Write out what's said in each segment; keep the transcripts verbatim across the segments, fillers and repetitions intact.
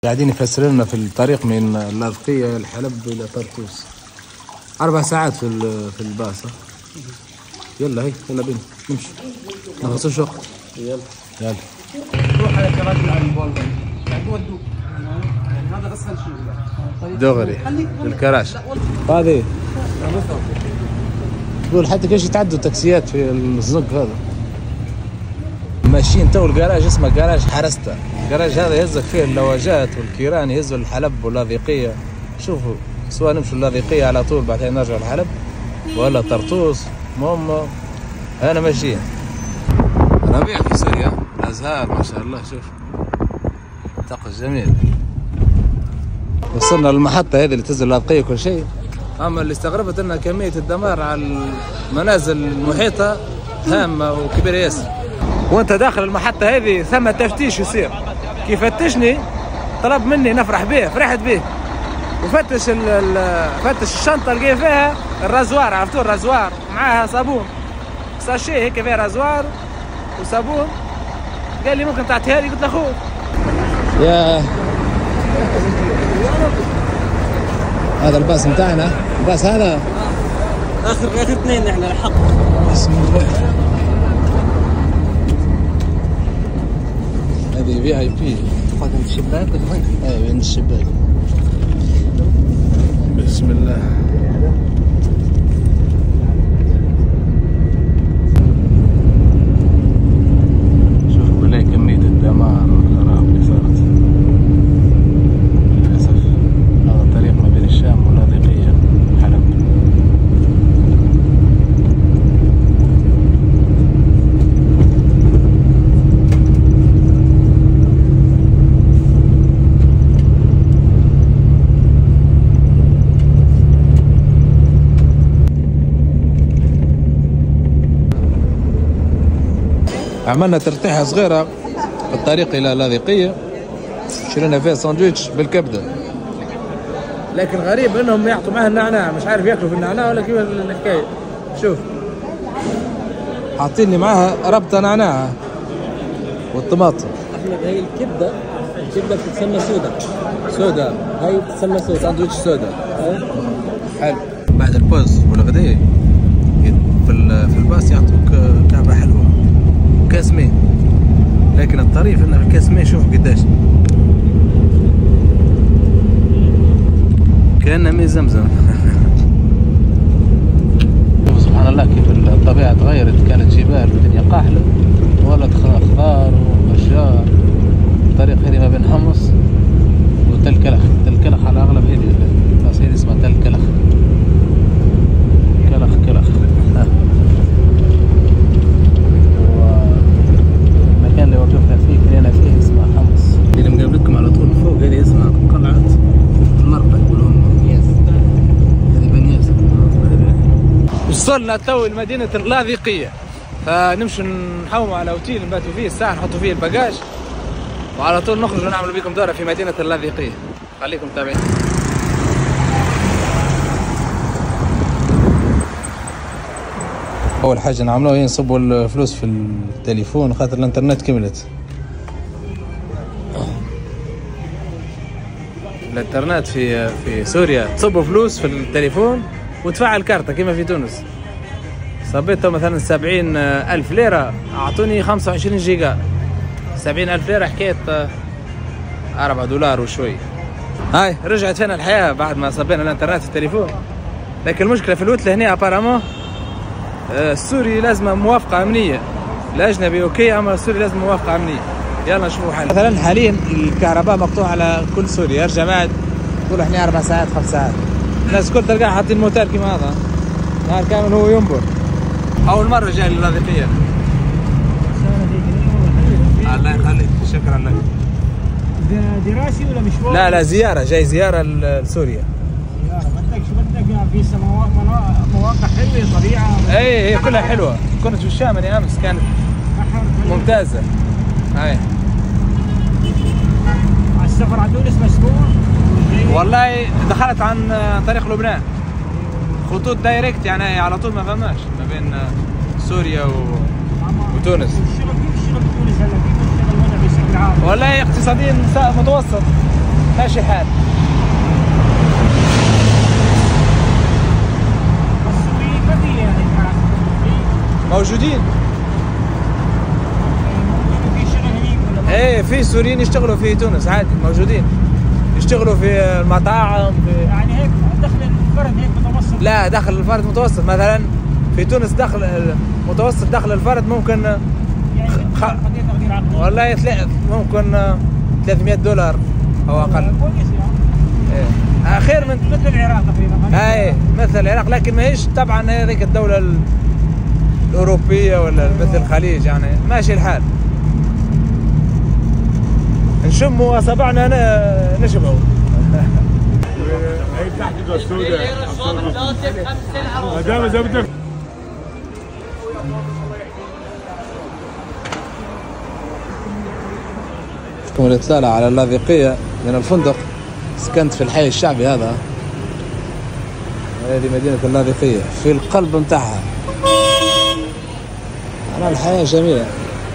قاعدين يفسروا لنا في الطريق من اللاذقية الحلب إلى طرطوس أربع ساعات في في الباص. يلا هي يلا بينا نمشي ما نخسرش وقت. يلا يلا روح على كراج على البولدر ودوك يعني هذا اسهل شيء دغري الكراش هذه تقول حتى كيش يتعدوا تاكسيات في الزنق هذا. ماشيين تو الجراج اسمه جراج حرسته. الجراج هذا يهزك فيه اللواجات والكيران يهزوا الحلب واللاذقية. شوفوا سواء نمشوا اللاذقية على طول بعدين نرجع الحلب ولا طرطوس. المهم انا ماشيين ربيع في سوريا الازهار ما شاء الله. شوف طقس جميل. وصلنا للمحطة هذه اللي تنزل اللاذقية كل شيء. اما اللي استغربت ان كمية الدمار على المنازل المحيطة هامة وكبيرة ياسر. وانت داخل المحطة هذه ثم تفتيش يصير. كيف فتشني طلب مني نفرح به فرحت به وفتش فتش الشنطة لقي فيها الرازوار. عرفتوا الرازوار معاها صابون ساشي هيك فيها رازوار وصابون. قال لي ممكن تعطيها لي؟ قلت له خوف. يا هذا الباص بتاعنا الباص هذا اخر اخر اثنين احنا الحق. بسم الله. هذه في اي بي قدم الشباك ولا وين؟ ايه بين الشباك. بسم الله. شوف بالله كمية الدمار والخراب اللي صارت. للأسف هذا الطريق ما بين الشام واللاذقية حلب. عملنا ترتيحة صغيرة في الطريق إلى اللاذقية. شرينا فيها ساندويتش بالكبدة. لكن غريب إنهم يعطوا معها النعناع. مش عارف ياكلوا في النعناع ولا كيف الحكاية. شوف حاطين لي معاها ربطة نعناع والطماطم. احمد هي الكبدة الكبدة بتتسمى سودا. سودا هاي بتتسمى سودا ساندويتش سودا. حلو. بعد البوز والغداء في في الباص يعطوك كعبة حلوة كاس ماء. لكن الطريف انه في كاس ماء شوف قداش كأنه ماء زمزم. سبحان الله كيف الطبيعة تغيرت. كانت جبال والدنيا قاحلة ولد خضار واشجار. الطريق هذه ما بين حمص وتل كلخ. تل كلخ على اغلب هذه الباص هذه اسمها تل كلخ. كلخ كلخ. المكان اللي وقفنا فيه كلينا فيه اسمه حمص. اللي مقابلكم على طول فوق هذه اسمها قلعة المرقد يقولون. هذه بنياس. وصلنا تو لمدينة اللاذقية. فنمشي نحوموا على اوتيل نباتوا فيه الساعة نحطوا فيه الباجاج وعلى طول نخرج ونعمل بكم دورة في مدينة اللاذقية. خليكم متابعين. أول حاجة نعملوها هي نصبوا الفلوس في التليفون خاطر الانترنت كملت. الانترنت في في سوريا تصبوا فلوس في التليفون وتفعل كارتة كما في تونس. صبيتهم مثلا سبعين ألف ليرة أعطوني خمسة وعشرين جيجا. سبعين ألف ليرة حكاية أربعة دولار وشوي. هاي رجعت فينا الحياة بعد ما صبينا الانترنت في التليفون. لكن المشكلة في الوتلة هنا أبارامون السوري لازم موافقة أمنية. الأجنبي أوكي أما السوري لازم موافقة أمنية. يلا نشوفوا حل. مثلا حاليا الكهرباء مقطوع على كل سوريا. يرجع بعد يقولوا احنا أربع ساعات خمس ساعات. الناس الكل تلقاها حاطين موتور كيما هذا نهار كامل هو ينبر. أول مرة جاي لللاذقية. الله يخليك شكرا لك. دراسي ولا مشوار؟ لا لا زيارة جاي زيارة لسوريا. بدك شو بدك في مواقع حلوه طبيعه. اي هي كلها حلوه. كنت في الشام انا امس كانت ممتازه. هاي السفر على تونس مسموح؟ والله دخلت عن طريق لبنان خطوط دايركت يعني على طول ما فهمناش ما بين سوريا و... وتونس. الشغل كيف الشغل في تونس هلا كيف الشغل هنا بشكل عام؟ والله اقتصاديا متوسط ماشي الحال. موجودين. ايه في سوريين يشتغلوا في تونس عادي موجودين، يشتغلوا في المطاعم في... يعني هيك دخل الفرد هيك متوسط؟ لا دخل الفرد متوسط، مثلا في تونس دخل متوسط دخل الفرد ممكن يعني خ... والله تلاقي ممكن ثلاثمئة دولار او اقل. كويس يعني. ايه خير من مثل العراق تقريبا. اي مثل العراق، لكن ماهيش طبعا هذيك الدولة الأوروبية ولا مثل الخليج، يعني ماشي الحال. نشموا أصابعنا نشبعوا. هي تحت السوداء. هذا زبدة. لكم الإطلالة على اللاذقية من الفندق. سكنت في الحي الشعبي هذا. هذه مدينة اللاذقية في القلب متاعها. أنا الحياة جميلة.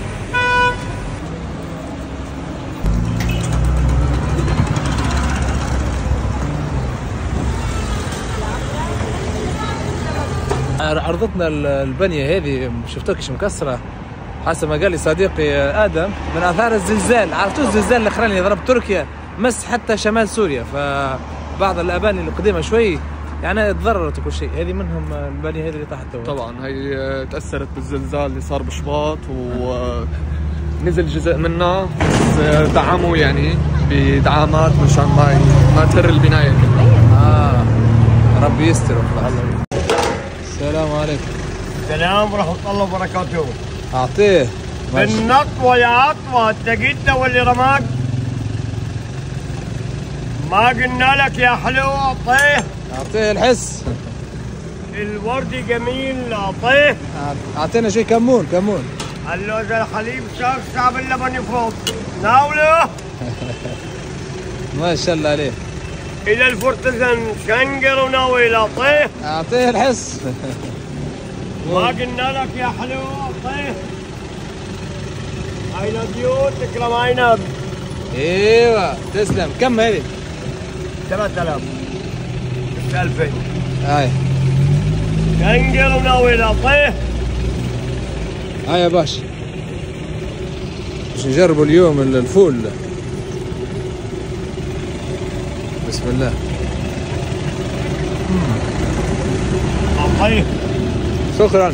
عرضتنا البنية هذه شفتوكش مكسرة حسب ما قال لي صديقي آدم من آثار الزلزال. عرفتوا الزلزال الأخراني اللي ضرب تركيا مس حتى شمال سوريا، فبعض الأباني القديمة شوي يعني تضررت وكل شيء. هذه منهم البنية هذه اللي تحت. طبعا هي تأثرت بالزلزال اللي صار بشباط ونزل جزء منها، بس دعموا يعني بدعامات مشان ما ما تهر البناية كلها. اه ربي يستر. السلام عليكم. السلام ورحمة الله وبركاته. أعطيه بالنطوة يا عطوة، أنت جيت واللي رماك؟ ما قلنا لك يا حلو أعطيه. أعطيه الحس. الوردي جميل أعطيه. أعطينا شيء كمون كمون. قال له إذا الحليب شاف شعب اللبن يفوت ناوله. ما شاء الله عليه. إلى الفرتزن شنقر وناوي أعطيه. أعطيه الحس. ما قلنا لك يا حلو أعطيه. I love you. تكرم عنب. ايوه تسلم. كم هذه؟ ثلاثة آلاف. ألفين. هاي. شنقر وناوي أعطيه. هاي يا باشا. باش نجربوا اليوم الفول. بسم الله. أعطيه. شكرا.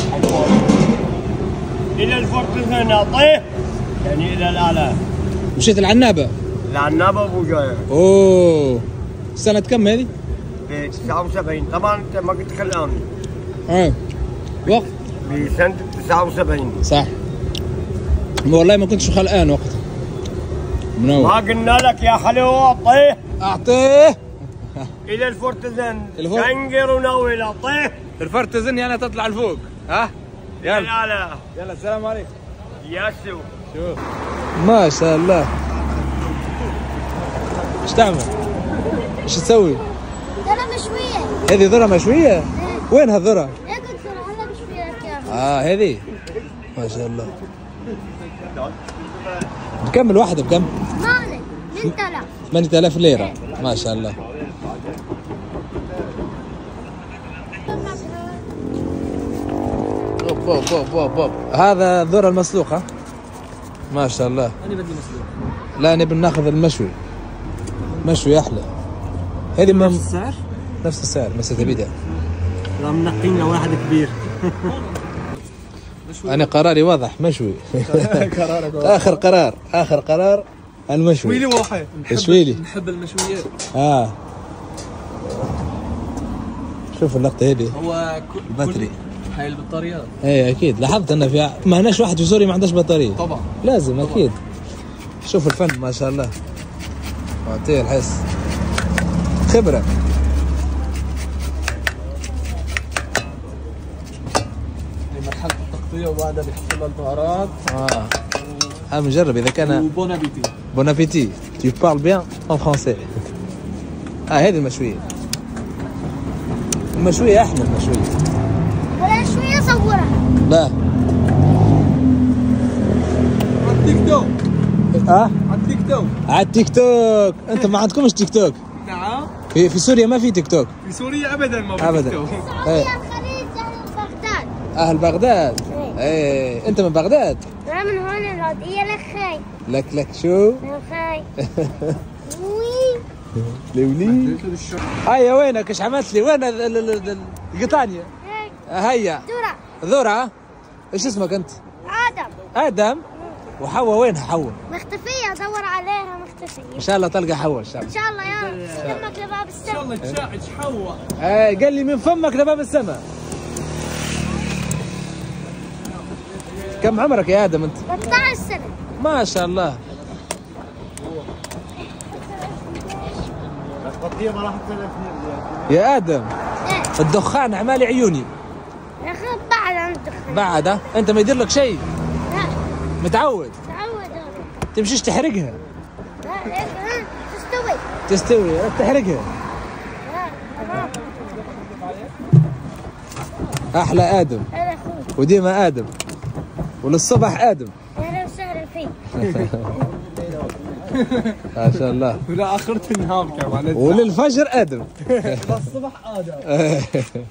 إلى الفرتزن أعطيه. يعني إلى الأعلى. مشيت العنابة. العنابة أبو جاية. اوه. سنة كم هذه؟ تسعة وسبعين. طبعا أنت ما كنت خلاني. اه. وقت؟ بسنة تسعة وسبعين. صح. والله ما كنتش خلقان وقت. منور. ما قلنا لك يا حلو أعطيه. أعطيه. إلى الفرتزن. الفرت- شنقر وناوي أعطيه. الفرتزن يعني تطلع لفوق. ها؟ إلى الأعلى. يلا السلام عليكم. ياسو. شوف ما شاء الله. ايش تعمل؟ ايش تسوي؟ ذرة مشوية. هذه ذرة مشوية؟ وينها الذرة؟ هيك ذرة هلا مشوية كامل. اه هذه ما شاء الله. بكم الواحدة بكم؟ ثمانية من ثلاث. ثمانية آلاف ليرة ما شاء الله. أوب أوب أوب أوب أوب. هذا الذرة المسلوقة ما شاء الله. أنا بدي مسلوق. لا نبي ناخذ المشوي. مشوي أحلى. هذه من السعر؟ نفس السعر بس تبيدها. لا منقين له واحد كبير. أنا قراري واضح مشوي. آخر قرار آخر قرار المشوي. شويلي واحد. شويلي. نحب المشويات. آه. شوف اللقطة هذه. هو البطري. هاي البطاريات. ايه اكيد لاحظت ان في ما هناش واحد في سوريا ما عندهش بطارية. طبعا. لازم طبعا. اكيد. شوف الفن ما شاء الله. اعطيه الحس. خبرة. مرحلة التغطية وبعدها بيحط لها البهارات. اه. ها نجرب اذا كان. وبون ابيتي. بون ابيتي. Tu parles bien en français. اه هذه المشوية. المشوية احلى المشوية. ولا شوية صورها. لا. على التيك توك. اه؟ على التيك توك. على التيك توك. انتم ما عندكمش تيك توك؟ نعم. في في سوريا ما في تيك توك. في سوريا ابدا ما في ابدا. تيك توك. ايه. الخليج أهل بغداد. اهل بغداد. ايه انت من بغداد؟ أنا من هون الهادية لخي. لك لك شو؟ لخي. وي. لولي. هيا وينك؟ ايش عملت لي؟ وين ال- ال- ال- القطانية؟ هيك. هيا. دورة. ذرة. ايش اسمك انت؟ آدم. ادم. وحواء وينها حواء؟ مختفية دور عليها مختفية. ان شاء الله تلقى حواء ان شاء إن الله. شاء الله يا فمك لباب ان شاء السما. الله تشاعج حوا. ايه قال لي من فمك لباب السماء. كم عمرك يا ادم انت؟ ثلاثة عشر سنة. ما شاء الله. يا ادم إيه. الدخان عمالي عيوني. يا أخي بعد عن الدخان. بعد ها؟ انت ما يدير لك شيء. لا متعود تعود هذا. تمشيش تحرقها. لا هيك ها تستوي. تستوي لا تحرقها. لا تمام. احلى ادم هذا أخوي. وديما ادم وللصبح ادم. أهلا وسهلا فيك. ما شاء الله. ولا اخرة النهار كمان. وللفجر ادم. الصبح ادم.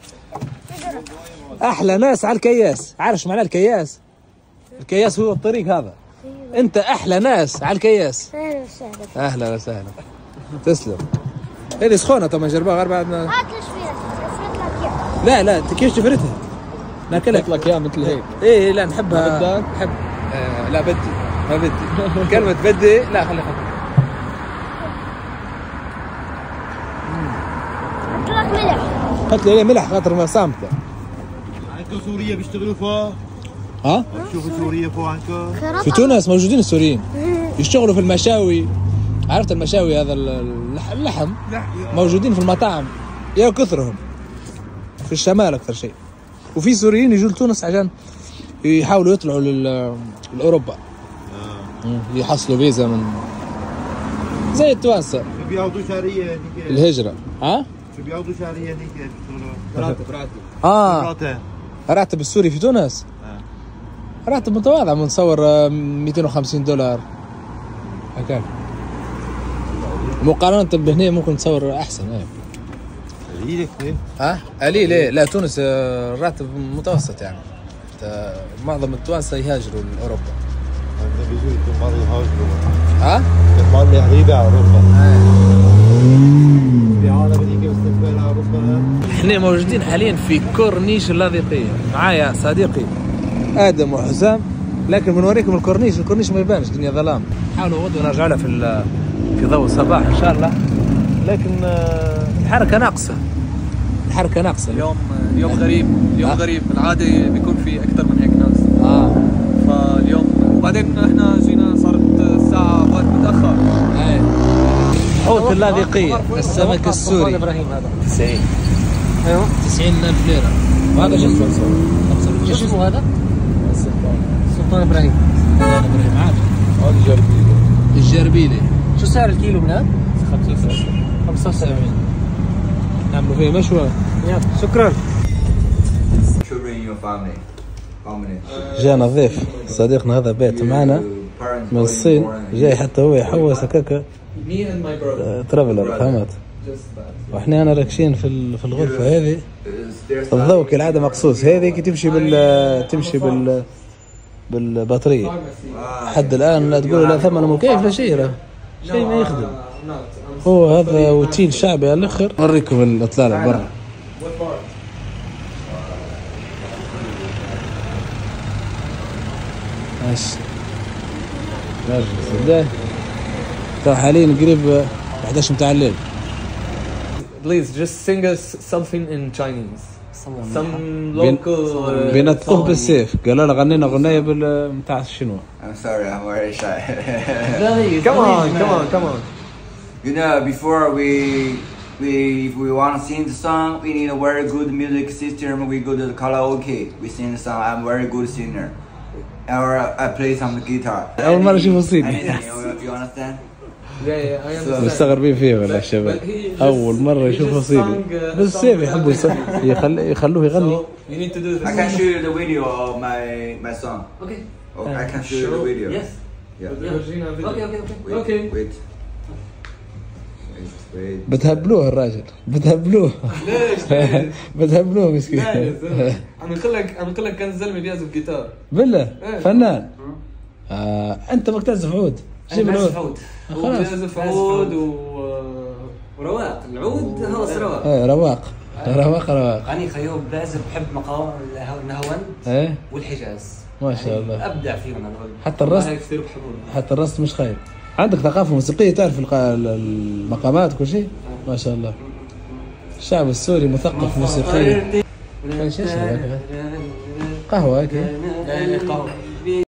احلى ناس على الكياس. عارف ايش معناه الكياس؟ الكياس هو الطريق هذا. انت احلى ناس على الكياس. أهلا وسهلا. اهلا وسهلا. تسلم. هذه سخونه طبعا جربوها غير بعدنا. هات ليش فيها أسرت لك إياها. لا لا كيف تفردها؟ ناكلها. لك يا مثل هيك. ايه لا نحبها. بدك؟ نحب. آه لا بدي ما بدي. كلمة بدي لا خلي خلي. حط لك ملح. حط لي ملح خاطر ما صامته. عندكم سوريا بيشتغلوا فوق؟ ها؟ شوفوا سوريا فوق عندكم؟ في تونس موجودين السوريين يشتغلوا في المشاوي. عرفت المشاوي هذا اللح- اللحم موجودين في المطاعم يا كثرهم في الشمال اكثر شيء. وفي سوريين يجوا لتونس عشان يحاولوا يطلعوا لل- لاوروبا. مم. يحصلوا فيزا من زي التوانسه بياخذوا شهريه هذيك. الهجره. ها؟ بياخذوا شهريه هذيك بيشتغلوا. راتب راتب. اه راتب. راتب السوري في تونس راتب متواضع بنصور آه، مئتين وخمسين دولار هكذا. مقارنة بهنا ممكن تصور أحسن. ايه قليل كثير. ها؟ قليل ايه؟ لا تونس آه، راتب متوسط يعني. آه، معظم التوانسة يهاجروا لأوروبا. بيجوا كمان يهاجروا. ها؟ كمان يغيبوا على اوروبا. في عالم هذيك باستقبال اوروبا. احنا موجودين حاليا في كورنيش اللاذقية. معايا صديقي آدم وحسام. لكن بنوريكم الكورنيش. الكورنيش ما يبانش الدنيا ظلام. حاولوا غدوة نرجع لها في ال- في ضوء الصباح إن شاء الله. لكن آه، الحركة ناقصة. الحركة ناقصة. اليوم اليوم غريب. اليوم آه. غريب. بالعاده بيكون في اكثر من هيك ناس. اه فاليوم وبعدين احنا جينا صارت الساعه وقت متاخر. ايه حوت اللاذقية السمك السوري ابراهيم هذا. تسعين. ايوه. تسعين ألف ليرة. وهذا شو اسمه؟ ايش اسمه هذا؟ سلطان ابراهيم. سلطان ابراهيم عادي. هذا جربيله. الجربيلي شو سعر الكيلو من هذا؟ خمسة وسبعين. نعملوا فيه مشوى. شكرا. children in your family? How many? جانا ضيف صديقنا هذا بيت معنا Parents من were الصين. born in- جاي حتى هو يحوس هكاكا Me and my brother. ترافلر فهمت. Just that. واحنا انا راكشين في ال- في الغرفة هذه. Is there الضوء كالعادة مقصوص. هذه كي تمشي بال تمشي بال بالبطارية. حد الآن لا تقولوا لا ثمن مكيف لا شيء لا شيء ما يخدم. هو هذا وتيل شعبي على الآخر. أوريكم الإطلالة برا. ماشي. ماشي صدق. تو حاليا قريب إحدى عشر متاع الليل. Please just sing us something in Chinese. Some local. uh, بينطقوه song. بالسيف. قالوا له غنينا غنية بال متاع الشنوا. I'm sorry, I'm very shy. Come on, come on, come on. You know, before we we if we want to sing the song, we need a very good music system. We go to the karaoke. We sing the song. I'm very good singer. Or I play some guitar. أول مرة أشوفه صيني. Anything, you, you understand? Yeah, yeah, I understand. مستغربين فيه ولا الشباب. أول مرة يشوفه صيني. بالسيف يحبوا يص- يخل- يخلوه يغني. So you need to do this. I can show you the video of my my song. Okay. Oh, I can show you the video. Yes. ورجينا فيديو. اوكي اوكي Wait, اوكي wait. Wait, wait. بتهبلوه الراجل بتهبلوه ليش ليش؟ بتهبلوه مسكين. لا يا زلمه عم يقول لك عم يقول لك كان الزلمه بيعزف جيتار. بالله إيه. فنان. آه انت بدك تعزف عود. جيب العود. عود هو خلاص. بيعزف عود و ورواق العود هو رواق. ايه رواق رواق رواق. أنا خيوب بعزف بحب مقام النهوند ايه والحجاز. ما شاء الله. ابدع فيهم انا. حتى الرسم هاي كثير بحبهم. حتى الرسم مش خايب. عندك ثقافة موسيقية تعرف الق- المقامات وكل شيء ما شاء الله. الشعب السوري مثقف موسيقيا. ايش ايش هذا؟ قهوة هيك. قهوة